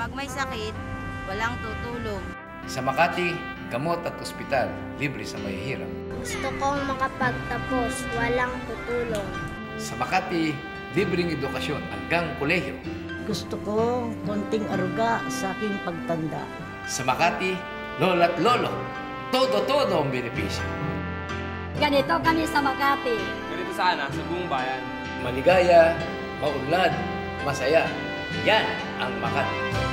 Pag may sakit, walang tutulong. Sa Makati, gamot at ospital, libre sa mahihirap. Gusto kong makapagtapos, walang tutulong. Sa Makati, libreng edukasyon hanggang kolehiyo. Gusto ko konting aruga sa aking pagtanda. Sa Makati, lola't lolo, todo-todo ang benepisyo. Ganito kami sa Makati. Ganito sana sa buong bayan. Maligaya, maunlad, masaya. Yan ang Makati.